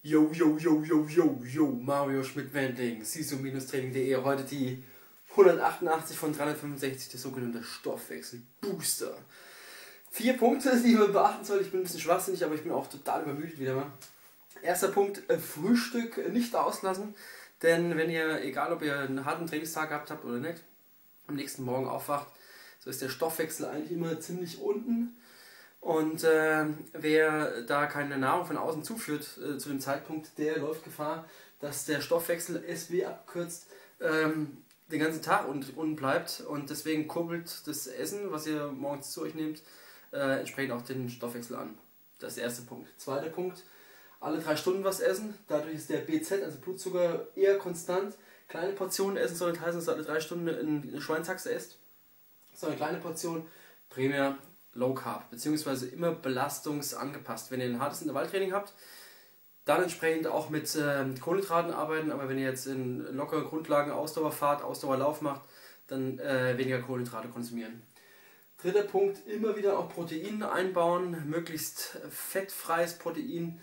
Yo, yo, yo, yo, yo, yo, Mario Schmidt-Wendling, sisu-training.de, heute die 188 von 365, der sogenannte Stoffwechselbooster. 4 Punkte, die man beachten soll. Ich bin ein bisschen schwachsinnig, aber ich bin auch total übermüdet wieder mal. Erster Punkt, Frühstück nicht auslassen, denn wenn ihr, egal ob ihr einen harten Trainingstag gehabt habt oder nicht, am nächsten Morgen aufwacht, so ist der Stoffwechsel eigentlich immer ziemlich unten. Und wer da keine Nahrung von außen zuführt zu dem Zeitpunkt, der läuft Gefahr, dass der Stoffwechsel SW abkürzt, den ganzen Tag unten bleibt, und deswegen kurbelt das Essen, was ihr morgens zu euch nehmt, entsprechend auch den Stoffwechsel an. Das ist der erste Punkt. Zweiter Punkt, alle 3 Stunden was essen, dadurch ist der BZ, also Blutzucker, eher konstant. Kleine Portionen essen soll nicht heißen, dass ihr alle 3 Stunden eine Schweinshaxe esst, sondern kleine Portion, primär Low Carb, beziehungsweise immer belastungsangepasst. Wenn ihr ein hartes Intervalltraining habt, dann entsprechend auch mit Kohlenhydraten arbeiten, aber wenn ihr jetzt in lockeren Grundlagen Ausdauerfahrt, Ausdauerlauf macht, dann weniger Kohlenhydrate konsumieren. Dritter Punkt, immer wieder auch Protein einbauen, möglichst fettfreies Protein.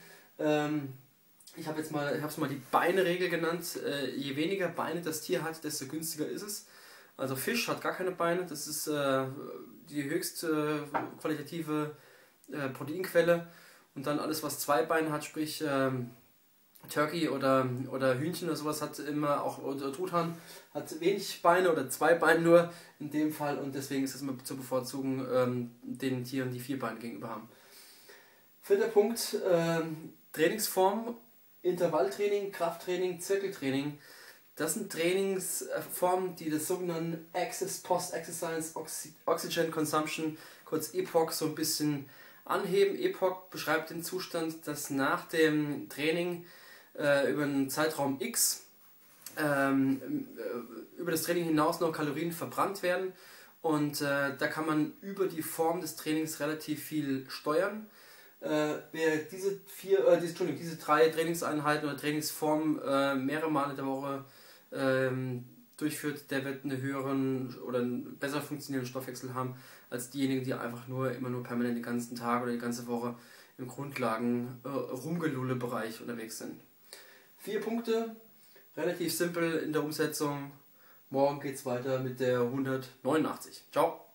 Ich habe es mal die Beine-Regel genannt. Je weniger Beine das Tier hat, desto günstiger ist es. Also Fisch hat gar keine Beine, das ist die höchst qualitative Proteinquelle. Und dann alles, was 2 Beine hat, sprich Turkey oder Hühnchen oder sowas, hat immer auch, oder Truthahn hat wenig Beine oder 2 Beine nur in dem Fall, und deswegen ist es immer zu bevorzugen den Tieren, die 4 Beine gegenüber haben. Vierter Punkt, Trainingsform, Intervalltraining, Krafttraining, Zirkeltraining. Das sind Trainingsformen, die das sogenannte Post-Exercise Oxygen Consumption, kurz EPOC, so ein bisschen anheben. EPOC beschreibt den Zustand, dass nach dem Training über einen Zeitraum X über das Training hinaus noch Kalorien verbrannt werden, und da kann man über die Form des Trainings relativ viel steuern. Wer diese 3 Trainingseinheiten oder Trainingsformen mehrere Male in der Woche durchführt, der wird einen höheren oder einen besser funktionierenden Stoffwechsel haben als diejenigen, die einfach immer nur permanent den ganzen Tag oder die ganze Woche im Grundlagen Rumgelulle-Bereich unterwegs sind. 4 Punkte, relativ simpel in der Umsetzung. Morgen geht es weiter mit der 189. Ciao!